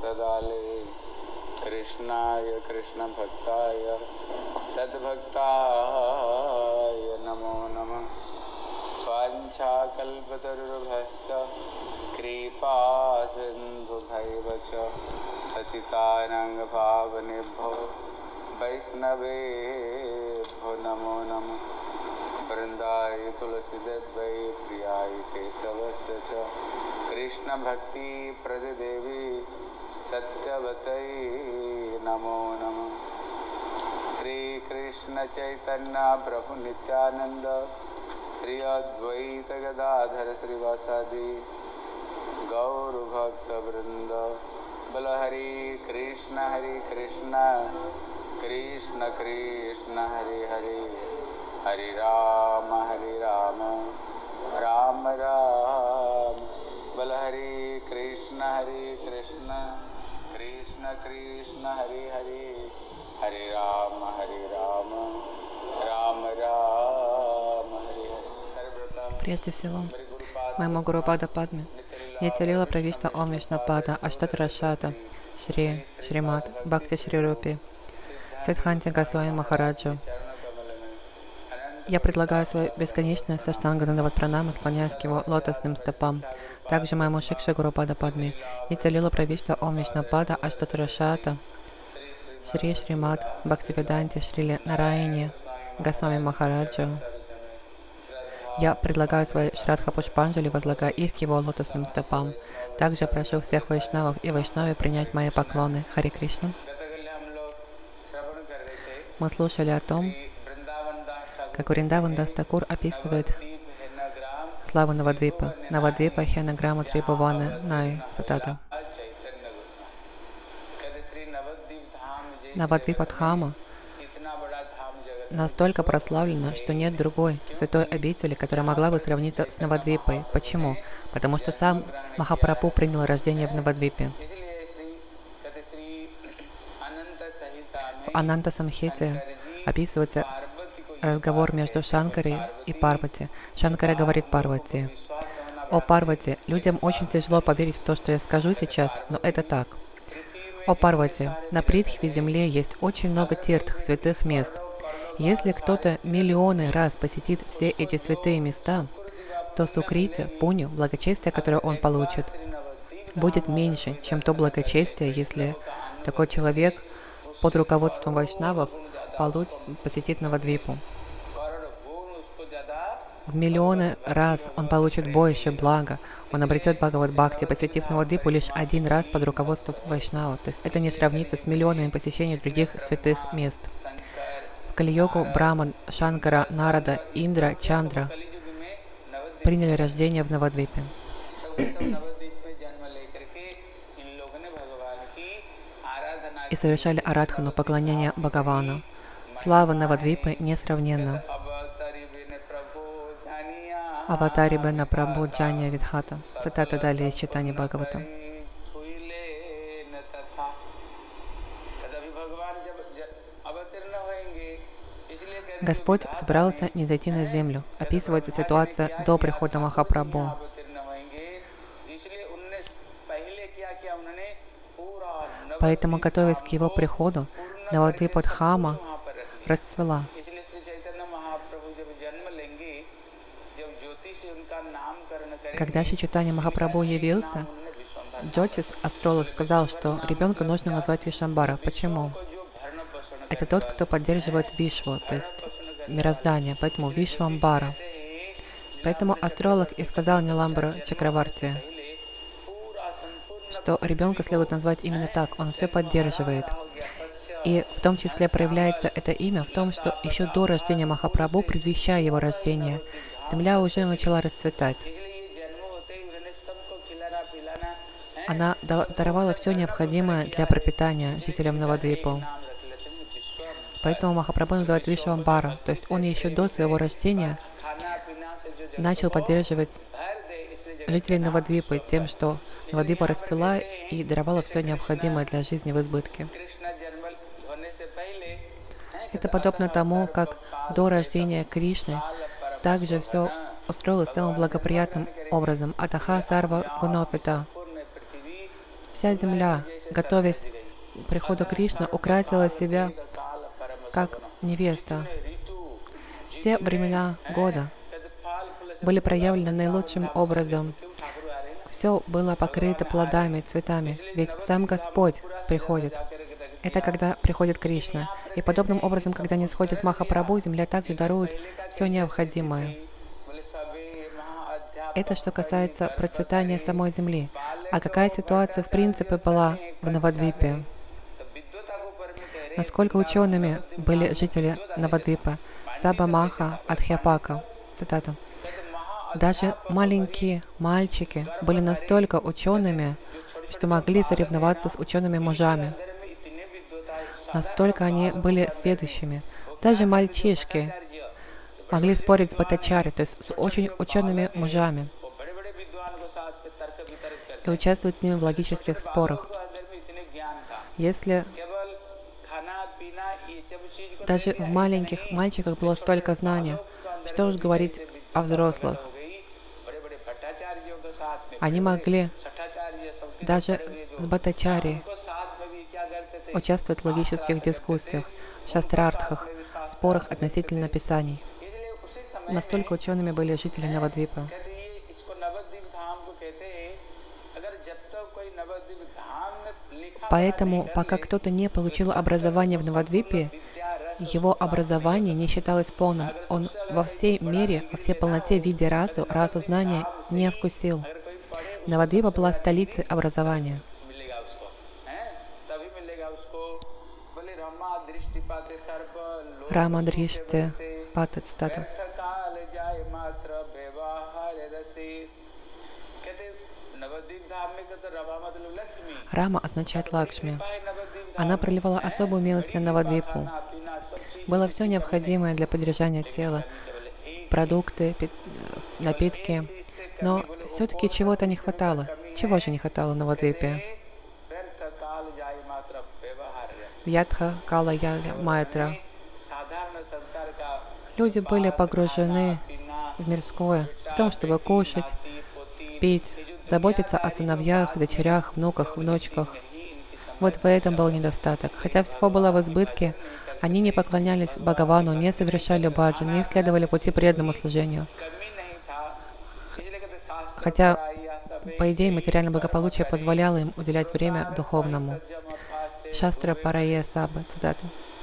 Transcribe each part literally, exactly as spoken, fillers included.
भक्तदाले कृष्णाय कृष्ण भक्ताय तद्भक्ताय नमो नमः। वाञ्छाकल्पतरुर्भस्य कृपा सिन्धुभैव च पतितानां पावनेभ्यो वैष्णवेभ्यो नमो नमः। वृन्दाय तुलसीदेवै प्रियाय केशवस्य च कृष्ण भक्ति प्रददेवी सत्यवतै नमो नमः। श्री कृष्ण चैतन्य प्रभु नित्यानंद श्री अद्वैत गदाधर श्रीवासादि गौर भक्त वृंद। बल हरि कृष्ण हरि कृष्ण कृष्ण कृष्ण हरि हरि हरि राम हरि राम राम राम। बल हरि कृष्ण हरि कृष्ण कृष्ण कृष्ण हरि हरि हरे राम हरे राम राम राम हरे हरे। Прежде всего, моему Гуру Пада Падме, Нитя-лила Правишта Ом Вишнапада, Аштатра Шата, Шри Шримат, Бхакти Шри Рупи, Сиддханти Госвами Махараджу. Я предлагаю свою бесконечную саштанганандават пранаму, склоняясь к его лотосным стопам. Также моему Шикше Гуру Пада Падме, Нитя-лила Правишта Ом Вишнапада, Аштатра Шата, Шри Шримат, Бхактивиданти Шрили Нараяни, Госвами Махараджу. Я предлагаю свои Шрадха Пушпанджали, возлагая их к его лотосным стопам. Также прошу всех вайшнавов и вайшнави принять мои поклоны. Хари Кришна. Мы слушали о том, как Вриндаван Дас Такур описывает славу Навадвипа. Навадвипа Хенаграма Трибхувана Най. Цитата. Навадвипа Дхама настолько прославлена, что нет другой святой обители, которая могла бы сравниться с Навадвипой. Почему? Потому что сам Махапрабху принял рождение в Навадвипе. В Ананта Самхите описывается разговор между Шанкари и Парвати. Шанкара говорит Парвати: «О Парвати, людям очень тяжело поверить в то, что я скажу сейчас, но это так. О Парвати, на Притхве земле есть очень много тиртх, святых мест. Если кто-то миллионы раз посетит все эти святые места, то сукрити, пуню, благочестие, которое он получит, будет меньше, чем то благочестие, если такой человек под руководством вайшнавов получит, посетит Навадвипу. В миллионы раз он получит больше блага, он обретет Бхагават-бхакти, посетив Навадвипу лишь один раз под руководством вайшнава. То есть это не сравнится с миллионами посещений других святых мест. В Кали-йогу Браман, Шанкара, Нарада, Индра, Чандра приняли рождение в Навадвипе. И совершали арадхану, поклонение Бхагавану. Слава Навадвипы несравненна. Аватари Бена Прабhu Джания Видхата. Цитата далее из читания Бхагавата. Господь собирался не зайти на землю. Описывается ситуация до прихода Махапрабху. Поэтому, готовясь к его приходу, Навадвипа Дхама расцвела. Когда Шри Чайтанья Махапрабху явился, Джотис, астролог, сказал, что ребенка нужно назвать Вишамбара. Почему? Это тот, кто поддерживает Вишву, то есть мироздание, поэтому Вишвамбара. Поэтому астролог и сказал Ниламбара Чакраварти, что ребенка следует назвать именно так, он все поддерживает. И в том числе проявляется это имя в том, что еще до рождения Махапрабху, предвещая его рождение, земля уже начала расцветать. Она даровала все необходимое для пропитания жителям Навадвипы. Поэтому Махапрабху называют Вишвамбара, то есть он еще до своего рождения начал поддерживать жителей Навадвипы тем, что Навадвипа расцвела и даровала все необходимое для жизни в избытке. Это подобно тому, как до рождения Кришны также все устроилось самым благоприятным образом. Атаха сарва гунопита. Вся земля, готовясь к приходу Кришны, украсила себя как невеста. Все времена года были проявлены наилучшим образом. Все было покрыто плодами, цветами, ведь сам Господь приходит. Это когда приходит Кришна. И подобным образом, когда не сходит Махапрабху, земля также дарует все необходимое. Это что касается процветания самой земли. А какая ситуация в принципе была в Навадвипе? Насколько учеными были жители Навадвипа? Саба Маха Адхьяпака. Цитата. Даже маленькие мальчики были настолько учеными, что могли соревноваться с учеными мужами. Настолько они были сведущими. Даже мальчишки могли спорить с Бхаттачарьей, то есть с очень учеными мужами, и участвовать с ними в логических спорах. Если даже в маленьких мальчиках было столько знаний, что уж говорить о взрослых. Они могли даже с Бхаттачарьей участвовать в логических дискуссиях, шастрартхах, спорах относительно писаний. Настолько учеными были жители Навадвипа. Поэтому, пока кто-то не получил образование в Навадвипе, его образование не считалось полным. Он во всей мере, во всей полноте, видя расу, расу знания, не вкусил. Навадвипа была столицей образования. Рама Дришти Пата, цитата. Рама означает Лакшми. Она проливала особую милость на Навадвипу. Было все необходимое для поддержания тела, продукты, напитки, но все-таки чего-то не хватало. Чего же не хватало в Навадвипе? Ядха Кала Яля Майтра. Люди были погружены в мирское, в том, чтобы кушать, пить, заботиться о сыновьях, дочерях, внуках, внучках. Вот в этом был недостаток. Хотя всего было в избытке, они не поклонялись Бхагавану, не совершали баджан, не следовали пути преданному служению. Хотя, по идее, материальное благополучие позволяло им уделять время духовному. Шастра Парае Саба, цитата.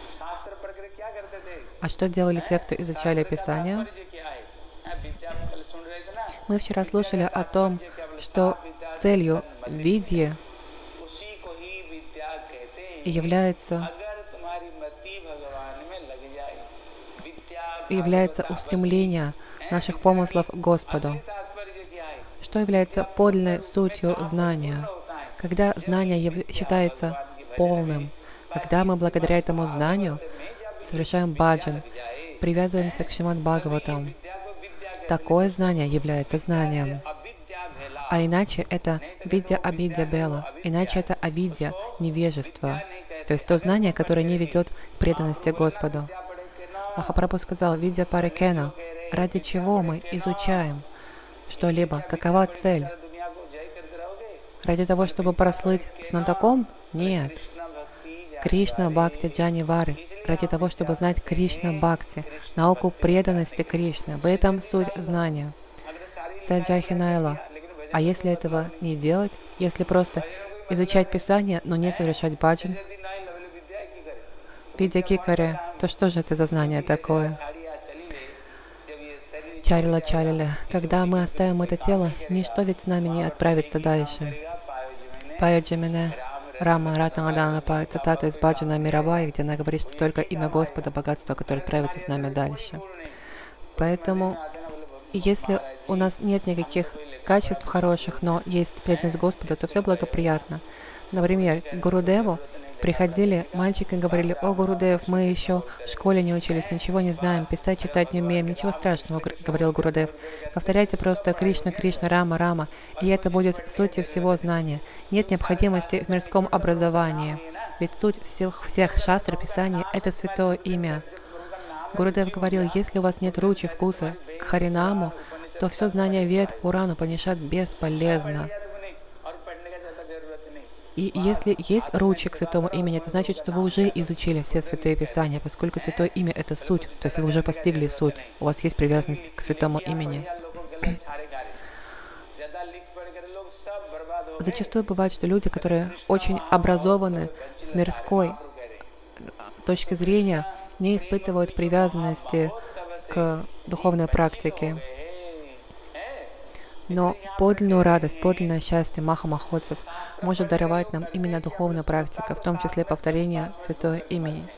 А что делали те, кто изучали Писание? Мы вчера слушали о том, что целью видьи является, является устремление наших помыслов к Господу. Что является подлинной сутью знания? Когда знание яв... считается полным, когда мы благодаря этому знанию совершаем баджан, привязываемся к Шримад Бхагаватам, такое знание является знанием. А иначе это видья абидья бела, иначе это авидья, невежество, то есть то знание, которое не ведет к преданности Господу. Махапрабху сказал, видья парикена, ради чего мы изучаем что-либо, какова цель? Ради того, чтобы прослыть знатоком? Нет. Кришна Бхакти Джани Вары. Ради того, чтобы знать Кришна Бхакти, науку преданности Кришны. В этом суть знания. Саджахинайла. А если этого не делать, если просто изучать Писание, но не совершать баджан, видя кикаре, то что же это за знание такое? Чарила Чарила. Когда мы оставим это тело, ничто ведь с нами не отправится дальше. Паяджамине Рама Ратанадана, цитата из Баджана Мирабай, где она говорит, что только имя Господа, богатство, которое отправится с нами дальше. Поэтому, если у нас нет никаких качеств хороших, но есть преданность Господу, то все благоприятно. Например, к Гурудеву приходили мальчики и говорили: «О, Гурудев, мы еще в школе не учились, ничего не знаем, писать, читать не умеем, ничего страшного», — говорил Гурудев. «Повторяйте просто Кришна, Кришна, Рама, Рама, и это будет сутью всего знания. Нет необходимости в мирском образовании, ведь суть всех, всех шастр, писаний — это святое имя». Гурудев говорил: «Если у вас нет ручи, вкуса к Харинаму, то все знание Вед, Пурану, Панишат бесполезно». И если есть ручек к святому имени, это значит, что вы уже изучили все святые писания, поскольку святое имя — это суть, то есть вы уже постигли суть, у вас есть привязанность к святому имени. Зачастую бывает, что люди, которые очень образованы с мирской точки зрения, не испытывают привязанности к духовной практике. Но подлинную радость, подлинное счастье Маха Махотсав может даровать нам именно духовная практика, в том числе повторение святого имени.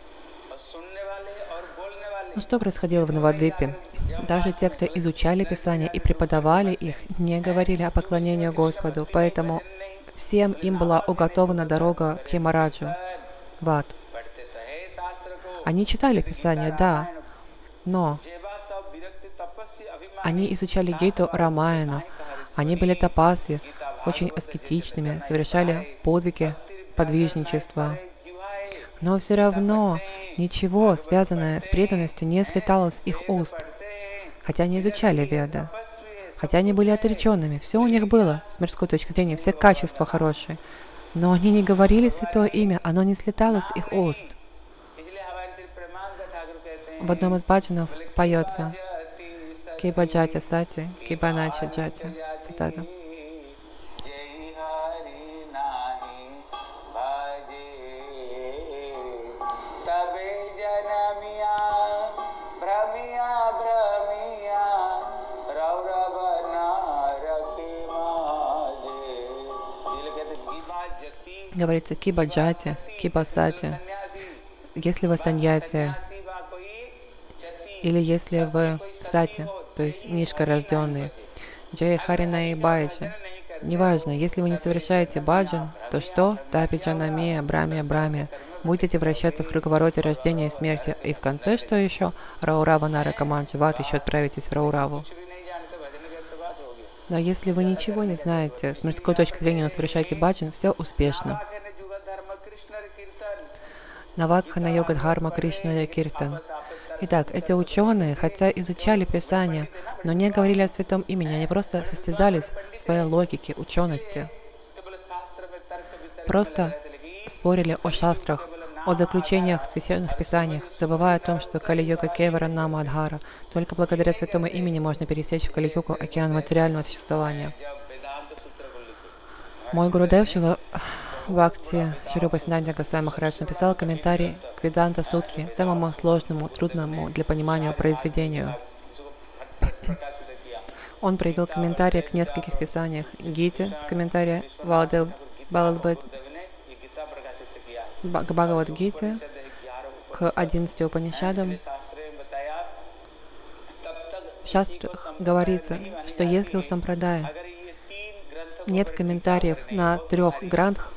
Ну что происходило в Навадвипе? Даже те, кто изучали Писания и преподавали их, не говорили о поклонении Господу, поэтому всем им была уготована дорога к Ямараджу, в ад. Они читали Писания, да, но они изучали Гиту Рамаяну, они были тапасви, очень аскетичными, совершали подвиги подвижничества. Но все равно ничего, связанное с преданностью, не слетало с их уст. Хотя они изучали Веды, хотя они были отреченными, все у них было, с мирской точки зрения, все качества хорошие. Но они не говорили святое имя, оно не слетало с их уст. В одном из баджанов поется «Киба джати сати, киба нача джати». Цитата. Говорится «Киба джати, киба сати». Если вы саньяси, или если вы сати, то есть низкорожденные, джай харина и байджи. Неважно, если вы не совершаете баджан, то что? Тапи джанамия, брамия, брамия. Будете вращаться в круговороте рождения и смерти. И в конце что еще? Раурава нарака манджи, в ад еще отправитесь в Раураву. Но если вы ничего не знаете, с мирской точки зрения, но совершаете баджан, все успешно. Навакхана йога дхарма Кришна Киртан. Итак, эти ученые, хотя изучали Писания, но не говорили о святом имени, они просто состязались в своей логике, учености. Просто спорили о шастрах, о заключениях в священных писаниях, забывая о том, что Кали-йога Кевара Нама Адхара, только благодаря святому имени можно пересечь в Кали-йогу океан материального существования. Мой Гурудев Шила Бхакти Шри Рупасинатха Госвами Махарадж написал комментарий к Веданта Сутре, самому сложному, трудному для понимания произведению. Он привел комментарии к нескольких писаниях. Гите с комментария Валдев Баладвед к Бхагавад-гите, к одиннадцати Упанишадам. В шастрах говорится, что если у сампрадая нет комментариев на трех грантах,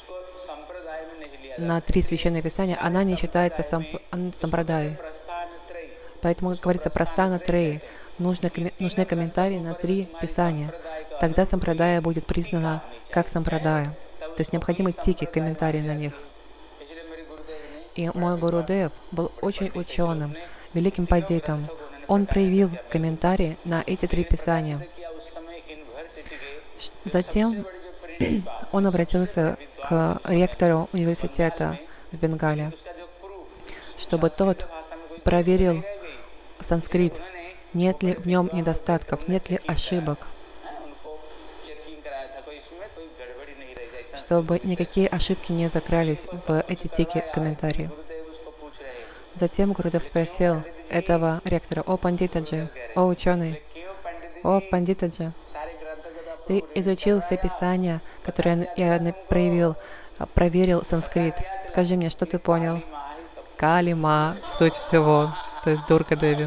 на три священные писания, она не считается самп... сампрадай. Поэтому, как говорится, прастана треи. Нужны, нужны комментарии на три писания. Тогда сампрадая будет признана как сампрадая. То есть необходимы тики, комментарии на них. И мой Гурудев был очень ученым, великим пандитом. Он проявил комментарии на эти три писания. Затем он обратился к ректору университета в Бенгале, чтобы тот проверил санскрит, нет ли в нем недостатков, нет ли ошибок, чтобы никакие ошибки не закрались в эти тики комментарии. Затем Гурудев спросил этого ректора: «О, Пандитаджи, о, ученый, о, Пандитаджи, ты изучил все писания, которые я проявил, проверил санскрит. Скажи мне, что ты понял?» Кали-ма, суть всего, то есть Дурга Деви.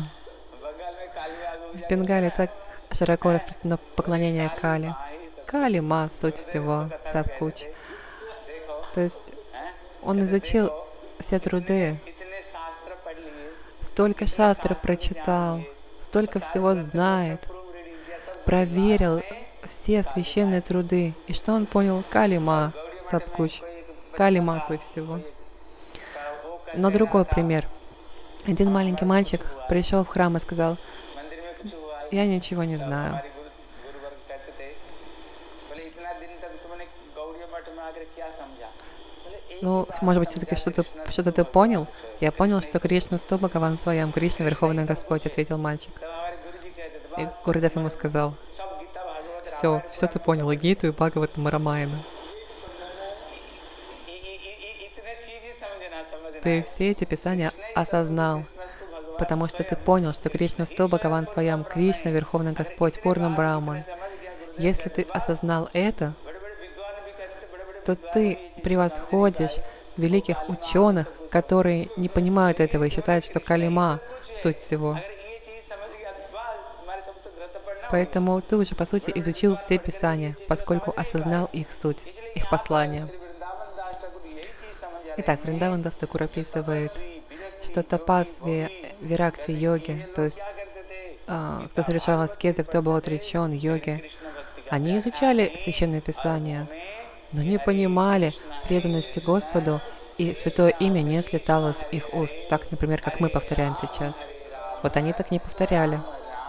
В Бенгале так широко распространено поклонение Кали. Кали-ма, суть всего, саб-куч. То есть он изучил все труды, столько шастр прочитал, столько всего знает, проверил все священные труды. И что он понял? Кали-ма, саб-куч. Кали-ма, суть всего. Но другой пример. Один маленький мальчик пришел в храм и сказал: «Я ничего не знаю». Ну, может быть, все-таки что-то что-то ты понял? Я понял, что Кришна сто Бхагаван своям, Кришна Верховный Господь, ответил мальчик. И Гурудев ему сказал: все, все ты понял, и Гиту, и Бхагаватам, и Рамаяна. Ты все эти писания осознал, потому что ты понял, что Кришна сто Бхагаван своям, Кришна Верховный Господь, Пурна Брахман. Если ты осознал это, то ты превосходишь великих ученых, которые не понимают этого и считают, что калима — суть всего. Поэтому ты уже, по сути, изучил все писания, поскольку осознал их суть, их послание. Итак, Вриндаван Дас Такур описывает, что тапасви, виракти, йоги, то есть а, кто совершал аскезы, кто был отречен, йоги, они изучали Священное Писание, но не понимали преданности Господу, и Святое Имя не слетало с их уст, так, например, как мы повторяем сейчас. Вот они так не повторяли.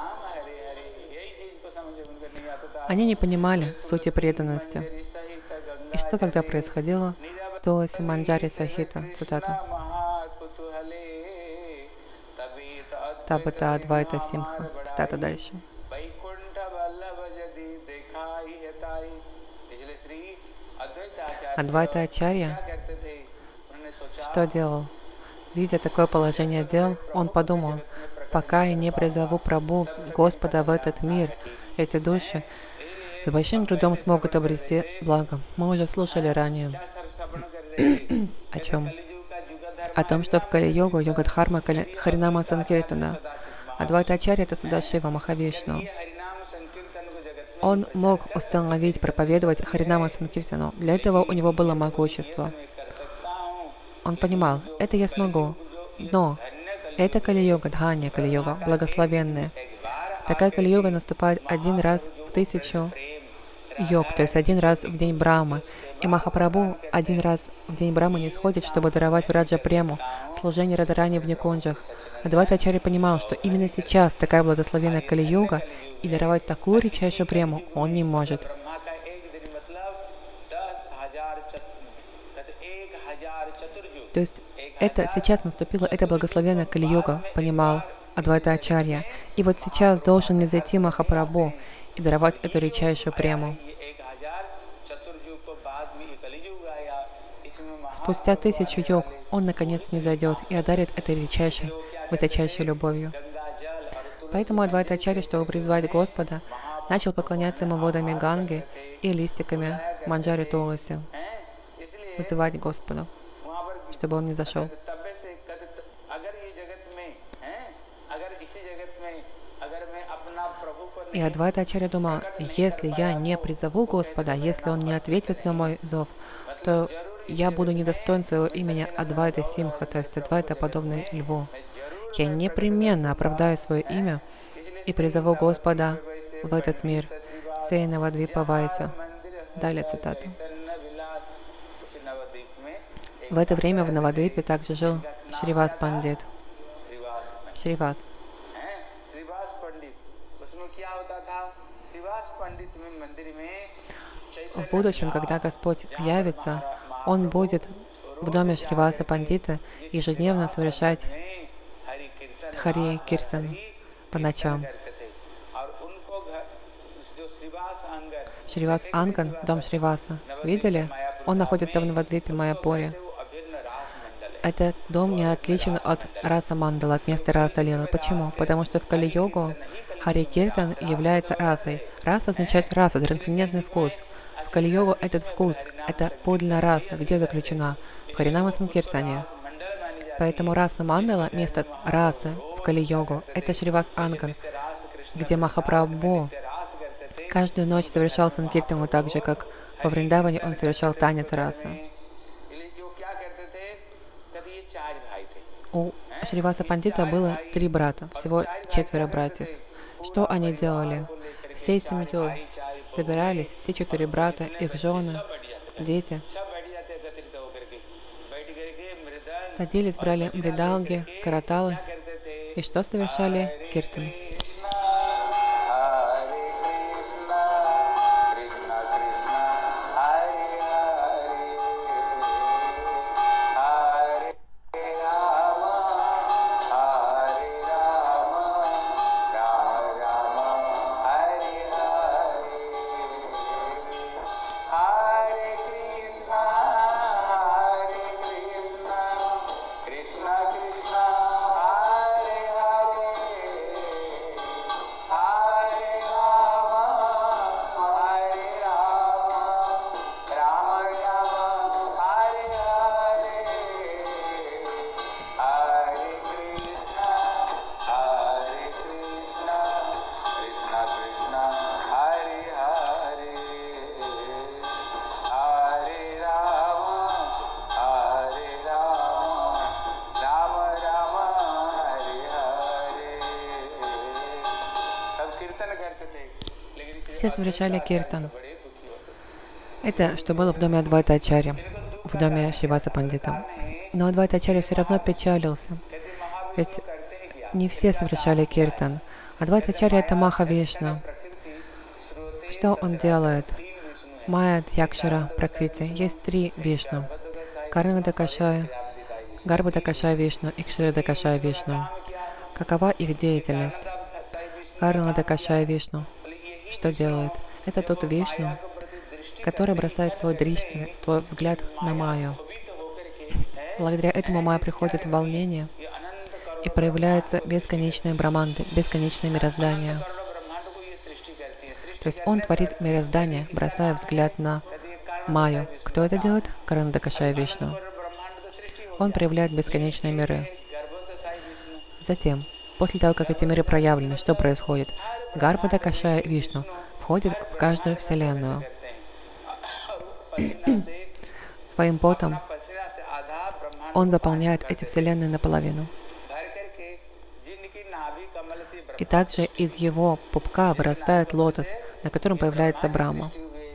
Они не понимали сути преданности. И что тогда происходило? Туласи Манджари Сахита, цитата. Табата Адвайта Симха, цитата дальше. Адвайта Ачарья что делал? Видя такое положение дел, он подумал: пока я не призову Прабху, Господа, в этот мир, эти души с большим трудом смогут обрести благо. Мы уже слушали ранее. О чем? О том, что в Кали-йогу, йога-дхарма, Харинама Санкиртана, Адвайта Ачарья — это Садашива, Махавишну. Он мог установить, проповедовать Харинама Санкиртану. Для этого у него было могущество. Он понимал: это я смогу, но это Кали-йога, Дханья Кали-йога, благословенная. Такая Кали-йога наступает один раз в тысячу йог, то есть один раз в день Брахмы. И Махапрабху один раз в день Брахмы не сходит, чтобы даровать Враджа Прему, служение Радарани в Никунджах. Адвайта Ачарья понимал, что именно сейчас такая благословенная Кали-йога, и даровать такую редчайшую прему он не может. То есть это сейчас наступила эта благословенная Кали-йога, понимал Адвайта Ачарья. И вот сейчас должен не зайти Махапрабху и даровать эту редчайшую прему. Спустя тысячу йог он наконец не зайдет и одарит этой редчайшей, высочайшей любовью. Поэтому Адвайта Ачарья, чтобы призвать Господа, начал поклоняться ему водами Ганги и листиками Манджари Туласи, вызывать Господа, чтобы он не зашел. И Адвайта Ачарья думал: если я не призову Господа, если он не ответит на мой зов, то я буду недостоин своего имени Адвайта Симха, то есть Адвайта, подобный льву. Я непременно оправдаю свое имя и призову Господа в этот мир. Сей Навадвипа Вайса. Далее цитата. В это время в Навадвипе также жил Шривас Пандит. Шривас. В будущем, когда Господь явится, Он будет в доме Шриваса Пандита ежедневно совершать Хари Киртан по ночам. Шривас Анган, дом Шриваса, видели? Он находится в Навадвипе Майяпуре. Этот дом не отличен от Раса Мандала, от места Раса Лилы. Почему? Потому что в Кали-йогу Хари Киртан является расой. Раса означает раса, трансцендентный вкус. В Кали-йогу этот вкус, это подлинная раса, где заключена? В Харинама Санкиртане. Поэтому Раса Мандала, место расы в Кали-йогу, это Шривас Анган, где Махапрабху каждую ночь совершал Санкиртану так же, как во Вриндаване он совершал танец расы. У Шриваса Пандита было три брата, всего четверо братьев. Что они делали? Всей семьей собирались, все четыре брата, их жены, дети. Садились, брали мридалги, караталы. И что совершали? Киртан. все совершали киртан. Это что было в доме Адвайта Ачарьи, в доме Шриваса Пандита. Но Адвайта Ачарья все равно печалился, ведь не все совершали киртан. Адвайта Ачарья — это Маха-Вишну. Что он делает? Майя, Дьякшара, Пракрити. Есть три Вишну. Карнадакашая, Гарбадакашая Вишну и Кширадакашая Вишну. Какова их деятельность? Карнадакашая Вишну что делает? Это тот Вишну, который бросает свой дришти, свой взгляд на Майю. Благодаря этому Майя приходит в волнение и проявляется бесконечные браманды, бесконечное мироздание. То есть он творит мироздание, бросая взгляд на Майю. Кто это делает? Карнадакашая Вишну. Он проявляет бесконечные миры. Затем, после того, как эти миры проявлены, что происходит? Гарбадакашая Вишну входит в каждую вселенную. Своим потом он заполняет эти вселенные наполовину. И также из его пупка вырастает лотос, на котором появляется Брахма.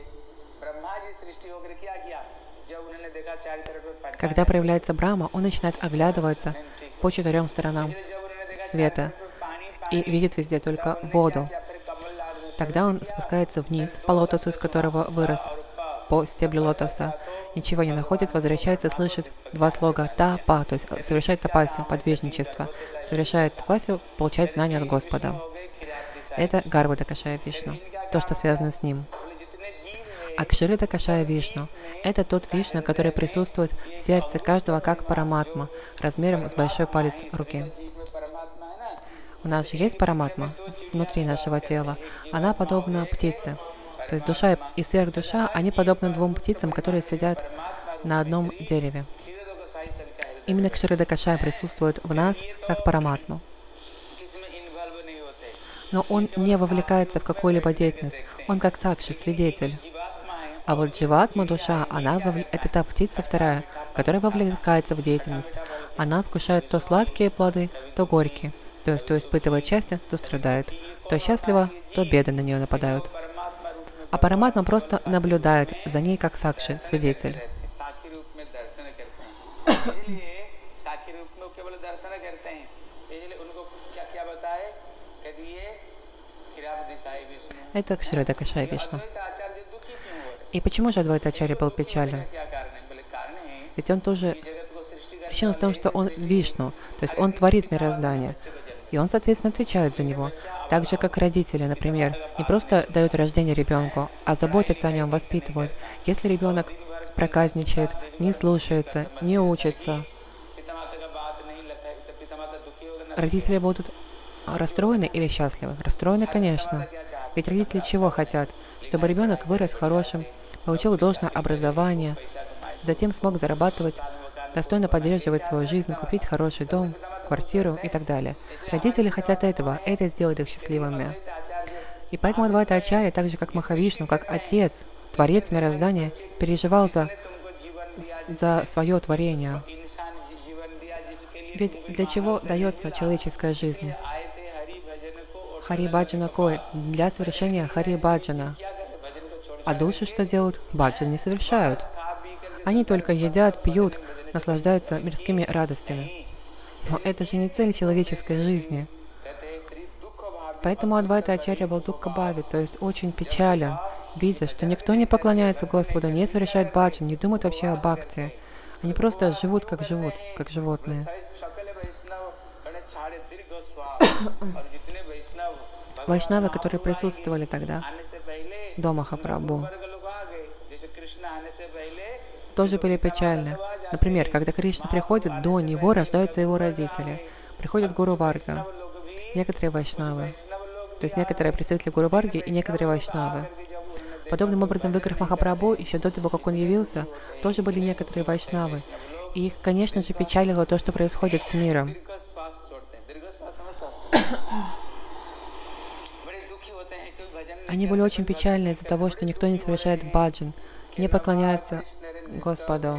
Когда проявляется Брахма, он начинает оглядываться по четырем сторонам света и видит везде только воду. Тогда он спускается вниз по лотосу, из которого вырос, по стеблю лотоса, ничего не находит, возвращается, слышит два слога «та-па», то есть совершает тапасию, подвижничество, совершает тапасию, получает знания от Господа. Это Гарбадакашая Вишну, то, что связано с ним. А Кширадакашая Вишну — это тот Вишну, который присутствует в сердце каждого как параматма, размером с большой палец руки. У нас же есть параматма внутри нашего тела. Она подобна птице. То есть душа и сверхдуша, они подобны двум птицам, которые сидят на одном дереве. Именно Кширадакашая присутствует в нас как параматма. Но он не вовлекается в какую-либо деятельность. Он как сакши, свидетель. А вот дживатма, душа, она вов... это та птица вторая, которая вовлекается в деятельность. Она вкушает то сладкие плоды, то горькие. То есть то испытывает счастье, то страдает. То счастливо, то беды на нее нападают. А параматма просто наблюдает за ней как сакши, свидетель. Это Кширадакашая Вишну. И почему же Адвайта Ачарья был печален? Ведь он тоже... Причина в том, что он Вишну, то есть он творит мироздание. И он, соответственно, отвечает за него. Так же, как родители, например, не просто дают рождение ребенку, а заботятся о нем, воспитывают. Если ребенок проказничает, не слушается, не учится, родители будут расстроены или счастливы? Расстроены, конечно. Ведь родители чего хотят? Чтобы ребенок вырос хорошим, получил должное образование, затем смог зарабатывать, достойно поддерживать свою жизнь, купить хороший дом, квартиру и так далее. Родители хотят этого, это сделает их счастливыми. И поэтому Адвайта Ачарья, так же как Махавишну, как отец, творец мироздания, переживал за, за свое творение. Ведь для чего дается человеческая жизнь? Хари Баджана Кой, для совершения Хари Баджана. А души что делают? Баджан не совершают. Они только едят, пьют, наслаждаются мирскими радостями. Но это же не цель человеческой жизни. Поэтому Адвайта Ачарья был дукха-бхави, то есть очень печален, видя, что никто не поклоняется Господу, не совершает баджан, не думает вообще о бхакти. Они просто живут, как живут, как животные. Вайшнавы, которые присутствовали тогда, до Махапрабху, тоже были печальны. Например, когда Кришна приходит, до него рождаются его родители. Приходит Гуру Варга, некоторые вайшнавы, то есть некоторые представители Гуру Варги и некоторые вайшнавы. Подобным образом в играх Махапрабху, еще до того, как он явился, тоже были некоторые вайшнавы. И их, конечно же, печалило то, что происходит с миром. Они были очень печальны из-за того, что никто не совершает баджан, не поклоняется Господу.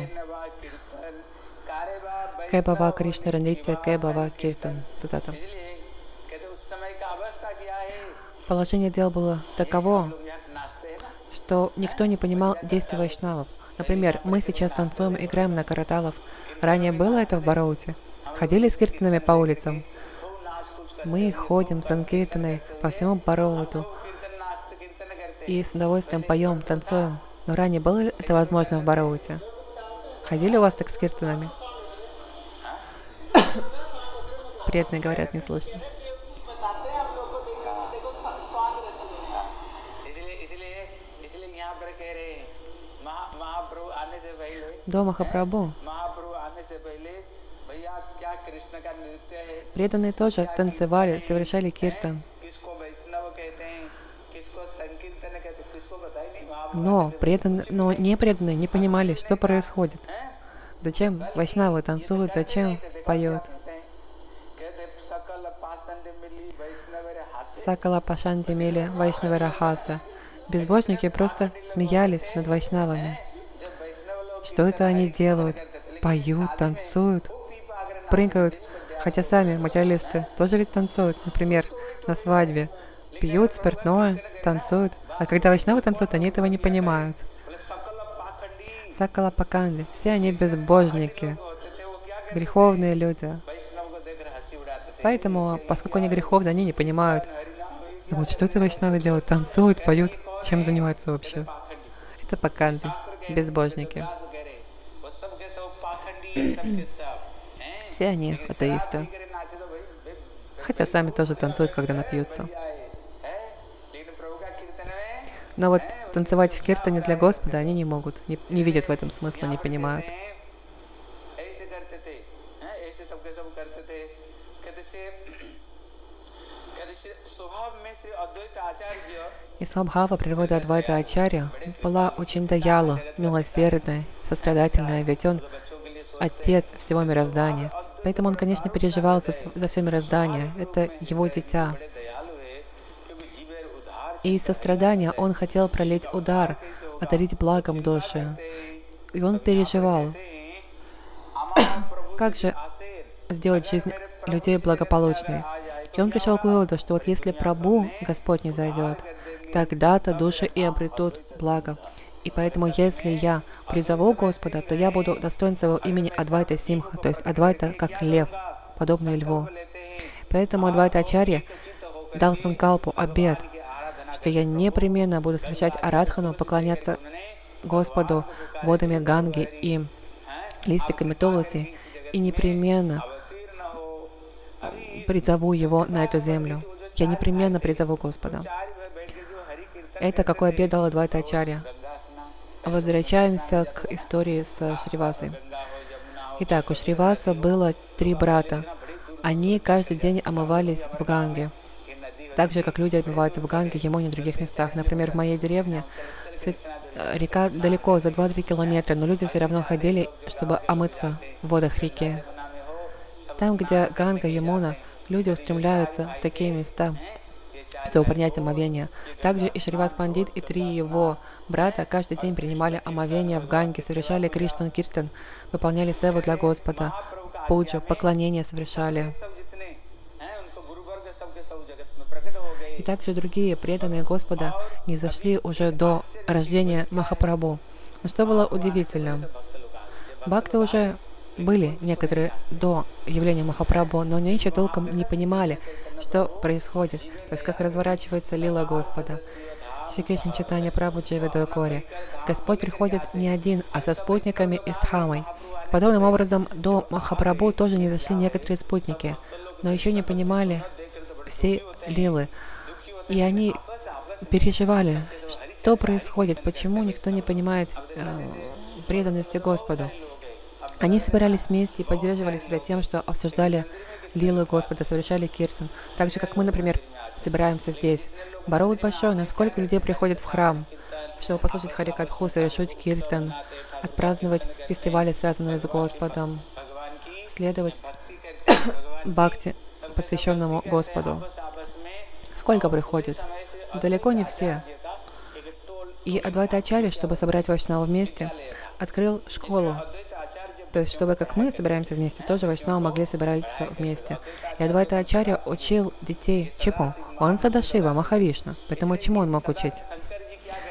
Кэбава Кришна Ранритя, Кэбава Киртан. Цитата. Положение дел было таково, что никто не понимал действия вайшнавов. Например, мы сейчас танцуем, играем на караталов. Ранее было это в Барауте. Ходили с киртанами по улицам. Мы ходим с санкиртаной по всему Барауту и с удовольствием поем, танцуем. Но ранее было ли это возможно в Барауте? Ходили у вас так с киртанами? Преданные говорят, не слышно. До Махапрабху преданные тоже танцевали, совершали киртан. Но, предан... Но непреданные не понимали, что происходит. Зачем вайшнавы танцуют, зачем поют? Сакала Пашанти Мили Вайшнавара Хаса. Безбожники просто смеялись над вайшнавами. Что это они делают? Поют, танцуют, прыгают. Хотя сами материалисты тоже ведь танцуют. Например, на свадьбе пьют спиртное, танцуют. А когда вайшнавы танцуют, они этого не понимают. Сакала Паканди. Все они безбожники, греховные люди. Поэтому, поскольку они греховные, они не понимают. Думают, что это вайшнавы делают? Танцуют, поют. Чем занимаются вообще? Это Паканди, безбожники. Все они атеисты. Хотя сами тоже танцуют, когда напьются. Но вот танцевать в киртане для Господа они не могут, не, не видят в этом смысла, не понимают. И свабхава природа Адвайта Ачарья была очень даялу, милосердная, сострадательная, ведь он отец всего мироздания. Поэтому он, конечно, переживал за, за все мироздание. Это его дитя. И из сострадания он хотел пролить удар, одарить благом души. И он переживал, как же сделать жизнь людей благополучной. И он пришел к выводу, что вот если Прабху, Господь, не зайдет, тогда-то души и обретут благо. И поэтому, если я призову Господа, то я буду достоин своего имени Адвайта Симха, то есть Адвайта как лев, подобный льву. Поэтому Адвайта Ачарья дал Санкалпу обет, что я непременно буду встречать Арадхану, поклоняться Господу водами Ганги и листиками Туласи, и непременно призову его на эту землю. Я непременно призову Господа. Это какой обет дал Адвайта Ачарья. Возвращаемся к истории с Шривасой. Итак, у Шриваса было три брата. Они каждый день омывались в Ганге. Так же, как люди омываются в Ганге, Ямуне и других местах. Например, в моей деревне цвет... река далеко, за два-три километра, но люди все равно ходили, чтобы омыться в водах реки. Там, где Ганга, Ямуна, люди устремляются в такие места, чтобы принять омовение. Также и Шривас Пандит и три его брата каждый день принимали омовение в Ганге, совершали Криштан Киртан, выполняли севу для Господа, пуджу, поклонение совершали. И также другие преданные Господа не зашли уже до рождения Махапрабху. Но что было удивительно, бхакты уже были некоторые до явления Махапрабху, но они еще толком не понимали, что происходит, то есть как разворачивается лила Господа. Шри Кришна Чайтанья Прабху Дживидой Кори. Господь приходит не один, а со спутниками и с Дхамой. Подобным образом, до Махапрабху тоже не зашли некоторые спутники, но еще не понимали всей лилы. И они переживали, что происходит, почему никто не понимает э, преданности Господу. Они собирались вместе и поддерживали себя тем, что обсуждали лилы Господа, совершали киртан. Так же, как мы, например, собираемся здесь. Бараут большой, насколько людей приходят в храм, чтобы послушать Харикатху, совершить киртан, отпраздновать фестивали, связанные с Господом, следовать бхакти, посвященному Господу. Сколько приходит? Далеко не все. И Адвайта Ачарья, чтобы собрать вайшнавов вместе, открыл школу. То есть, чтобы, как мы собираемся вместе, тоже вайшнавы могли собираться вместе. И Адвайта Ачарья учил детей чему? Он Садашива, Махавишна. Поэтому чему он мог учить?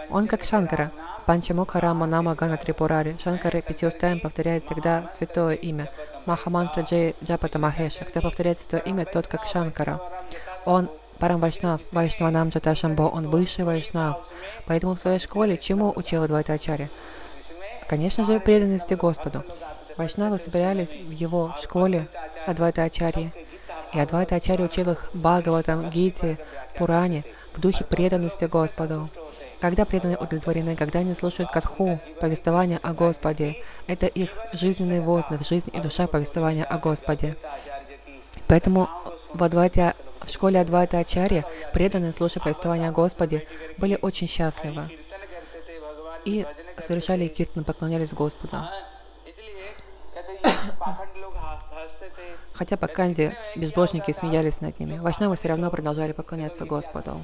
Он как Шанкара. Панчамукха Рама Нама Гана Трипурари. Шанкара пятью устами повторяет всегда святое имя. Махамантра Джей Джапата Махеша. Кто повторяет святое имя, тот как Шанкара. Он Парам Вайшнав, Вайшнаванам Джата Шамбо, он высший Вайшнав. Поэтому в своей школе чему учил Адвайта Ачарья? Конечно же, преданности Господу. Вайшнавы собирались в его школе Адвайта Ачарьи. И Адвайта Ачарья учил их Бхагаватам, Гите, Пуране в духе преданности Господу. Когда преданные удовлетворены, когда они слушают катху, повествование о Господе, это их жизненный воздух, жизнь и душа повествования о Господе. Поэтому в, Адвайте, в школе Адвайта Ачарья преданные, слушая повествование о Господе, были очень счастливы и совершали киртан, поклонялись Господу. Хотя по Канде безбожники смеялись над ними, вайшнавы все равно продолжали поклоняться Господу.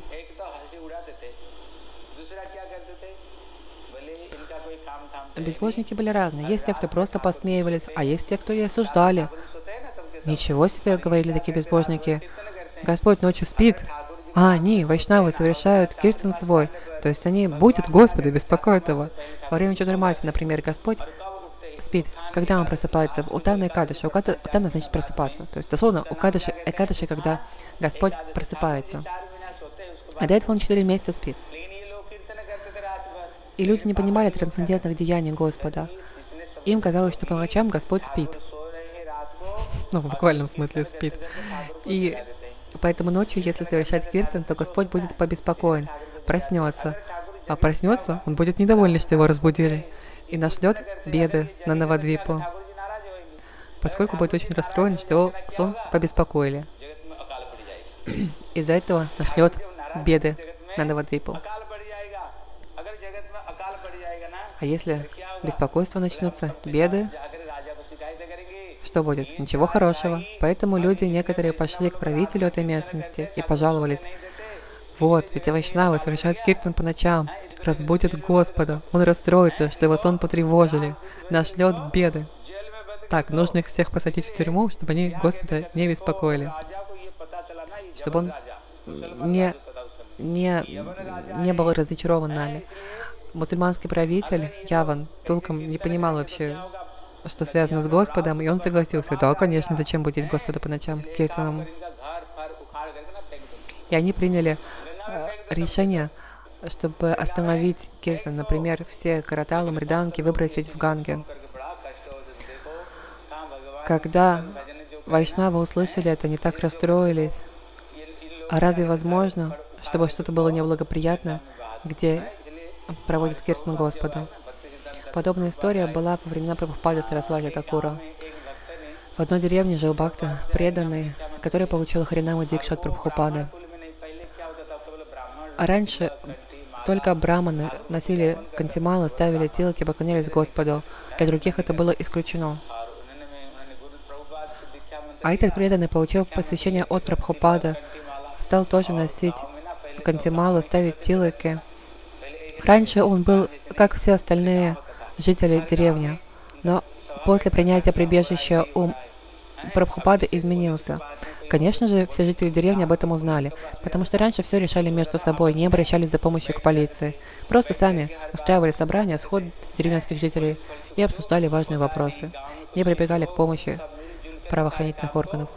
Безбожники были разные. Есть те, кто просто посмеивались, а есть те, кто и осуждали. Ничего себе, говорили такие безбожники. Господь ночью спит, а они, вайшнавы, совершают киртан свой. То есть они будут Господа, беспокоят его. Во время Чатурмаси, например, Господь спит. Когда он просыпается? У Тана Экадаши. У Тана значит просыпаться. То есть дословно у Кадаши, Экадаши, когда Господь просыпается. А до этого он четыре месяца спит. И люди не понимали трансцендентных деяний Господа. Им казалось, что по ночам Господь спит. Ну, в буквальном смысле спит. И поэтому ночью, если совершать киртан, то Господь будет побеспокоен, проснется. А проснется, он будет недоволен, что его разбудили. И нашлет беды на Навадвипу, поскольку будет очень расстроен, что его сон побеспокоили. Из-за этого нашлет беды на Навадвипу. А если беспокойство начнутся, беды, что будет? Ничего хорошего. Поэтому люди, некоторые пошли к правителю этой местности и пожаловались. Вот, эти вайшнавы совершают киртан по ночам, разбудят Господа. Он расстроится, что его сон потревожили, нашлет беды. Так, нужно их всех посадить в тюрьму, чтобы они Господа не беспокоили. Чтобы он не, не, не был разочарован нами. Мусульманский правитель Яван толком не понимал вообще, что связано с Господом, и он согласился. Да, конечно, зачем будить Господа по ночам киртаном? И они приняли э, решение, чтобы остановить киртан, например, все караталы, мриданки выбросить в Ганге. Когда вайшнавы услышали это, они так расстроились. А разве возможно, чтобы что-то было неблагоприятно, где проводит киртан Господа? Подобная история была во времена Прабхупады Сарасвати Такура. В одной деревне жил бхакта, преданный, который получил Харинаму Дикшу от Прабхупады. А раньше только браманы носили кантималы, ставили тилки, поклонялись Господу. Для других это было исключено. А этот преданный получил посвящение от Прабхупады, стал тоже носить кантималы, ставить тилки. Раньше он был, как все остальные жители деревни, но после принятия прибежища у Прабхупады изменился. Конечно же, все жители деревни об этом узнали, потому что раньше все решали между собой, не обращались за помощью к полиции. Просто сами устраивали собрания, сход деревенских жителей и обсуждали важные вопросы. Не прибегали к помощи правоохранительных органов.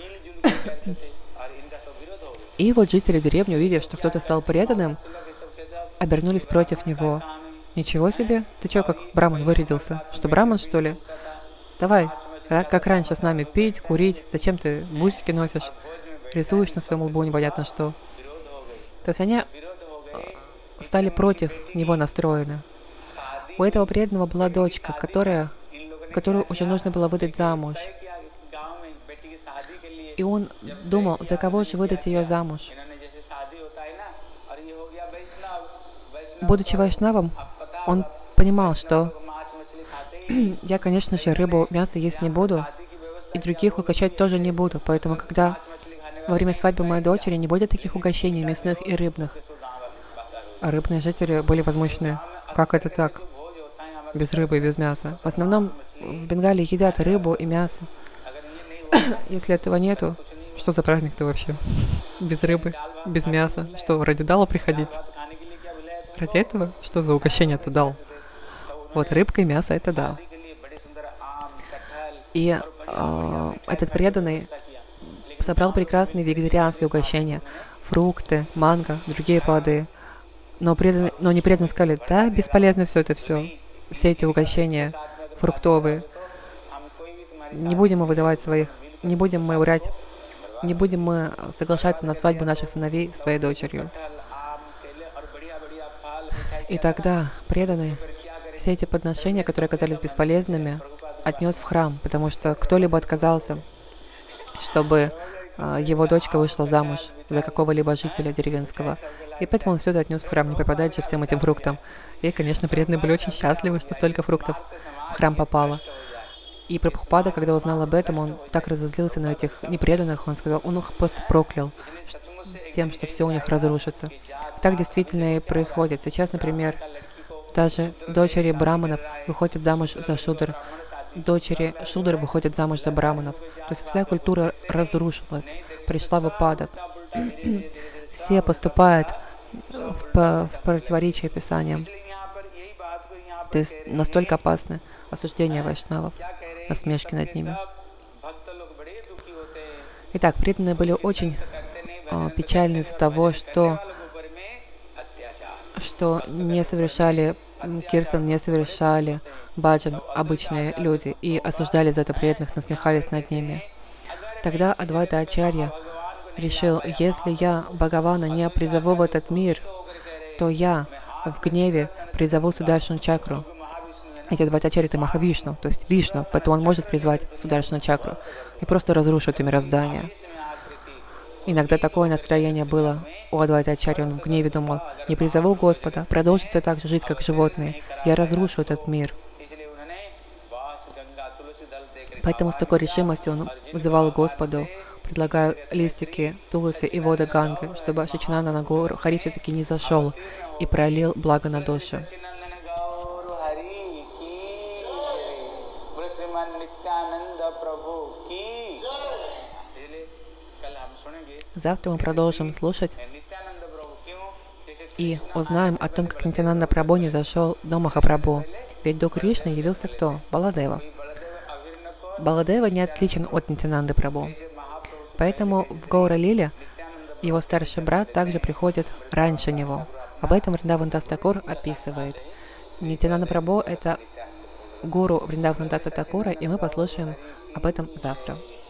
И вот жители деревни, увидев, что кто-то стал преданным, обернулись против него. Ничего себе, ты чё, как браман вырядился? Что, браман, что ли? Давай, как раньше с нами пить, курить, зачем ты бусики носишь, рисуешь на своем лбу непонятно что. То есть они стали против него настроены. У этого преданного была дочка, которая, которую уже нужно было выдать замуж. И он думал, за кого же выдать ее замуж. Будучи вайшнавом, он понимал, что я, конечно же, рыбу, мясо есть не буду, и других угощать тоже не буду. Поэтому, когда во время свадьбы моей дочери не будет таких угощений мясных и рыбных, а рыбные жители были возмущены. Как это так? Без рыбы и без мяса. В основном в Бенгалии едят рыбу и мясо. Если этого нету, что за праздник-то вообще? Без рыбы, без мяса. Что, ради дала приходить? ради этого, что за угощение ты дал? Вот рыбка и мясо это да. И э, этот преданный собрал прекрасные вегетарианские угощения, фрукты, манго, другие плоды. Но, преданные, но не преданные сказали, да, бесполезно все это все, все эти угощения фруктовые. Не будем мы выдавать своих, не будем мы врать, не будем мы соглашаться на свадьбу наших сыновей с твоей дочерью. И тогда преданный все эти подношения, которые оказались бесполезными, отнес в храм, потому что кто-либо отказался, чтобы э, его дочка вышла замуж за какого-либо жителя деревенского. И поэтому он все это отнес в храм, не попадать же всем этим фруктам. И, конечно, преданные были очень счастливы, что столько фруктов в храм попало. И Прабхупада, когда узнал об этом, он так разозлился на этих непреданных, он сказал, он их просто проклял тем, что все у них разрушится. Так действительно и происходит. Сейчас, например, даже дочери браманов выходят замуж за шудр, дочери шудр выходят замуж за браманов. То есть вся культура разрушилась, пришла в упадок. Все поступают в, в противоречие Писаниям. То есть настолько опасны осуждения вайшнавов, насмешки над ними. Итак, преданные были очень э, печальны из-за того, что, что не совершали киртан, не совершали баджан обычные люди и осуждали за это преданных, насмехались над ними. Тогда Адвайта Ачарья решил, если я Бхагавана не призову в этот мир, то я в гневе призову Сударшану чакру. Эти Адвайта Ачарья — это Махавишну, то есть Вишну, поэтому он может призвать Сударшану чакру и просто разрушить это мироздание. Иногда такое настроение было у Адвайта Ачарьи, он в гневе думал, не призову Господа, продолжится так же жить, как животные, я разрушу этот мир. Поэтому с такой решимостью он вызывал Господу, предлагая листики Туласи и воды Ганги, чтобы Шичинанда Нагору Хари все-таки не зашел и пролил благо на душу. Завтра мы продолжим слушать и узнаем о том, как Нитьянанда Прабху не зашел до Махапрабху. Ведь до Кришны явился кто? Баладева. Баладева не отличен от Нитьянанды Прабху. Поэтому в Гаура-лиле его старший брат также приходит раньше него. Об этом Вриндаван Дас Такур описывает. Нитьянанда Прабху — это гуру Вриндавана Даса Такура, и мы послушаем об этом завтра.